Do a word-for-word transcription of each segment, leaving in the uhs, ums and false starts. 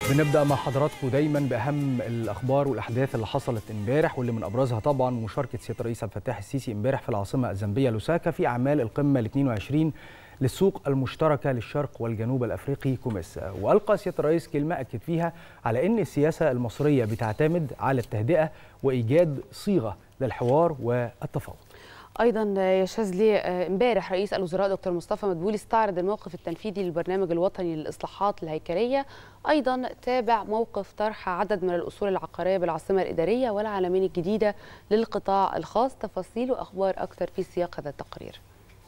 بنبدأ مع حضراتكم دايما بأهم الأخبار والأحداث اللي حصلت امبارح، واللي من أبرزها طبعا مشاركة سيادة الرئيس عبد الفتاح السيسي امبارح في العاصمة الزامبية لوساكا في أعمال القمة ال اثنين وعشرين للسوق المشتركة للشرق والجنوب الأفريقي كوميسا. وألقى سيادة الرئيس كلمة أكد فيها على أن السياسة المصرية بتعتمد على التهدئة وإيجاد صيغة للحوار والتفاوض. ايضا يا شاذلي، امبارح رئيس الوزراء دكتور مصطفى مدبولي استعرض الموقف التنفيذي للبرنامج الوطني للاصلاحات الهيكليه. ايضا تابع موقف طرح عدد من الاصول العقاريه بالعاصمه الاداريه والعلمين الجديده للقطاع الخاص. تفاصيل واخبار اكثر في سياق هذا التقرير.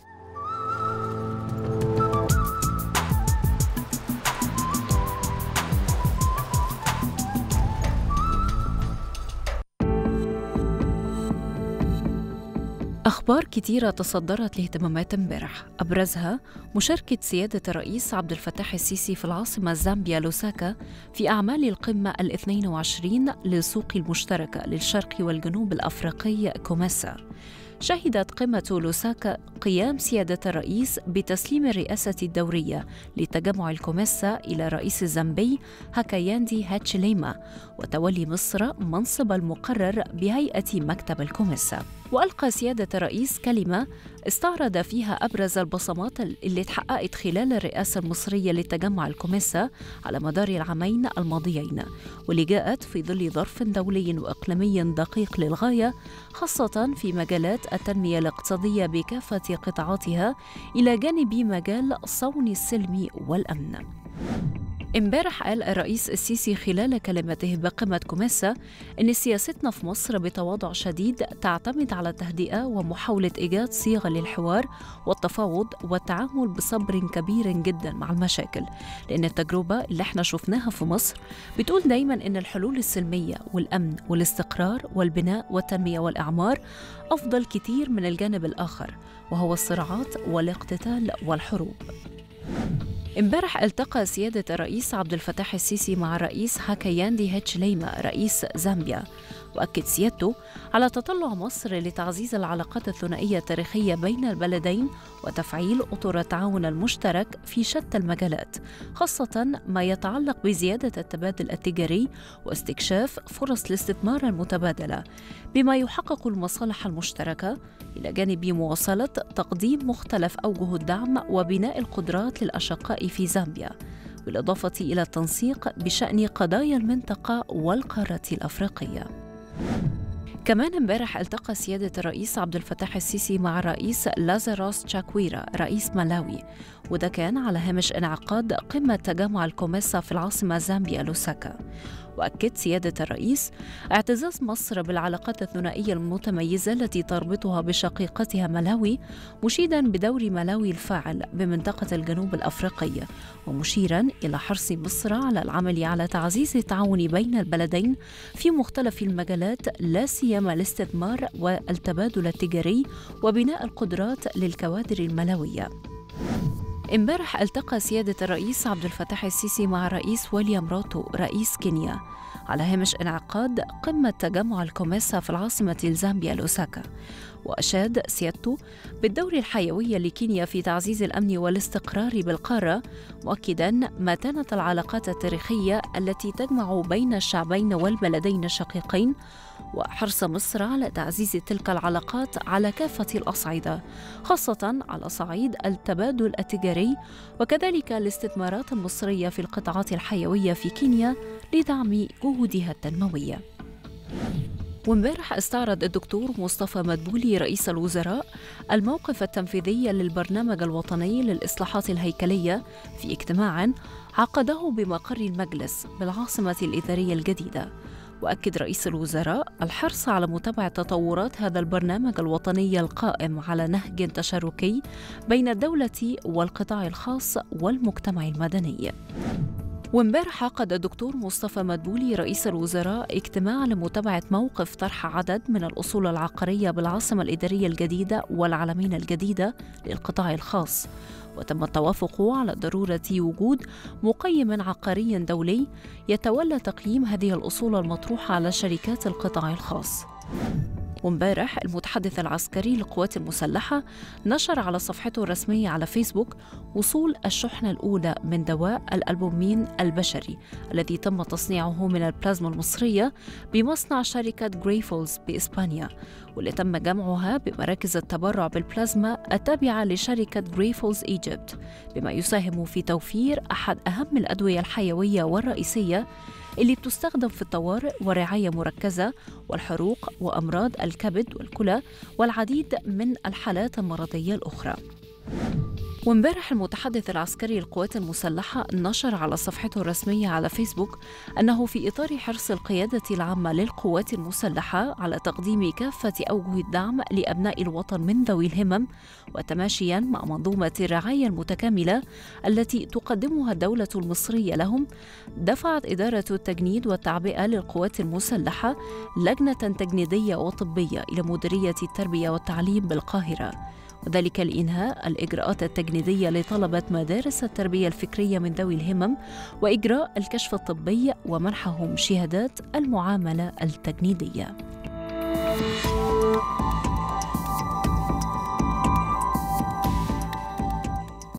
أخبار كتيرة تصدرت لاهتمامات امبارح، أبرزها مشاركة سيادة الرئيس عبد الفتاح السيسي في العاصمة الزامبية لوساكا في أعمال القمة الاثنين وعشرين للسوق المشتركة للشرق والجنوب الأفريقي كوميسا. شهدت قمة لوساكا قيام سيادة الرئيس بتسليم الرئاسة الدورية لتجمع الكوميسا إلى رئيس الزامبي هاكاياندي هاتشيليما، وتولي مصر منصب المقرر بهيئة مكتب الكوميسا. وألقى سيادة الرئيس كلمة استعرض فيها أبرز البصمات اللي اتحققت خلال الرئاسة المصرية لتجمع الكوميسا على مدار العامين الماضيين، واللي جاءت في ظل ظرف دولي وإقليمي دقيق للغاية، خاصة في مجالات التنمية الاقتصادية بكافة قطاعاتها إلى جانب مجال صون السلم والأمن. امبارح قال الرئيس السيسي خلال كلمته بقمة كوميسا إن سياستنا في مصر بتواضع شديد تعتمد على التهدئة ومحاولة إيجاد صيغة للحوار والتفاوض والتعامل بصبر كبير جدا مع المشاكل، لأن التجربة اللي احنا شفناها في مصر بتقول دايما إن الحلول السلمية والأمن والاستقرار والبناء والتنمية والإعمار أفضل كتير من الجانب الآخر، وهو الصراعات والاقتتال والحروب. امبارح التقى سيادة الرئيس عبد الفتاح السيسي مع الرئيس هاكاياندي هاتشيليما رئيس زامبيا، وأكد سيادته على تطلع مصر لتعزيز العلاقات الثنائية التاريخية بين البلدين وتفعيل أطر التعاون المشترك في شتى المجالات، خاصة ما يتعلق بزيادة التبادل التجاري واستكشاف فرص الاستثمار المتبادلة بما يحقق المصالح المشتركة، إلى جانب مواصلة تقديم مختلف أوجه الدعم وبناء القدرات للأشقاء في زامبيا، بالإضافة إلى التنسيق بشأن قضايا المنطقة والقارة الأفريقية. كمان امبارح التقى سيادة الرئيس عبد الفتاح السيسي مع الرئيس لازاروس تشاكويرا رئيس مالاوي، وده كان على هامش انعقاد قمة تجمع الكوميسا في العاصمة زامبيا لوساكا. وأكد سيادة الرئيس اعتزاز مصر بالعلاقات الثنائية المتميزة التي تربطها بشقيقتها مالاوي، مشيدا بدور مالاوي الفاعل بمنطقة الجنوب الأفريقي، ومشيرا إلى حرص مصر على العمل على تعزيز التعاون بين البلدين في مختلف المجالات، لا سيما الاستثمار والتبادل التجاري وبناء القدرات للكوادر الملاوية. امبارح التقى سيادة الرئيس عبد الفتاح السيسي مع الرئيس ويليام روتو رئيس كينيا على هامش انعقاد قمة تجمع الكوميسا في العاصمة الزامبيا لوساكا، وأشاد سيادته بالدور الحيوي لكينيا في تعزيز الأمن والاستقرار بالقارة، مؤكداً متانة العلاقات التاريخية التي تجمع بين الشعبين والبلدين الشقيقين، وحرص مصر على تعزيز تلك العلاقات على كافة الأصعدة، خاصة على صعيد التبادل التجاري، وكذلك الاستثمارات المصرية في القطاعات الحيوية في كينيا لدعم جهودها التنموية. وامبارح استعرض الدكتور مصطفى مدبولي رئيس الوزراء الموقف التنفيذي للبرنامج الوطني للإصلاحات الهيكلية في اجتماع عقده بمقر المجلس بالعاصمة الإدارية الجديدة. وأكد رئيس الوزراء الحرص على متابعة تطورات هذا البرنامج الوطني القائم على نهج تشاركي بين الدولة والقطاع الخاص والمجتمع المدني. وامبارح عقد الدكتور مصطفى مدبولي رئيس الوزراء اجتماع لمتابعة موقف طرح عدد من الأصول العقارية بالعاصمة الإدارية الجديدة والعلمين الجديدة للقطاع الخاص، وتم التوافق على ضرورة وجود مقيم عقاري دولي يتولى تقييم هذه الأصول المطروحة على شركات القطاع الخاص. وامبارح المتحدث العسكري للقوات المسلحة نشر على صفحته الرسمية على فيسبوك وصول الشحنة الأولى من دواء الألبومين البشري الذي تم تصنيعه من البلازما المصرية بمصنع شركة غريفولز بإسبانيا، واللي تم جمعها بمراكز التبرع بالبلازما التابعة لشركة غريفولز إيجيبت، بما يساهم في توفير أحد أهم الأدوية الحيوية والرئيسية اللي بتستخدم في الطوارئ والرعاية مركزة والحروق وأمراض الكبد والكلى والعديد من الحالات المرضية الأخرى. وامبارح المتحدث العسكري للقوات المسلحة نشر على صفحته الرسمية على فيسبوك أنه في إطار حرص القيادة العامة للقوات المسلحة على تقديم كافة أوجه الدعم لأبناء الوطن من ذوي الهمم، وتماشياً مع منظومة الرعاية المتكاملة التي تقدمها الدولة المصرية لهم، دفعت إدارة التجنيد والتعبئة للقوات المسلحة لجنة تجنيدية وطبية إلى مديرية التربية والتعليم بالقاهرة، وذلك لإنهاء الإجراءات التجنيدية لطلبة مدارس التربية الفكرية من ذوي الهمم وإجراء الكشف الطبي ومنحهم شهادات المعاملة التجنيدية.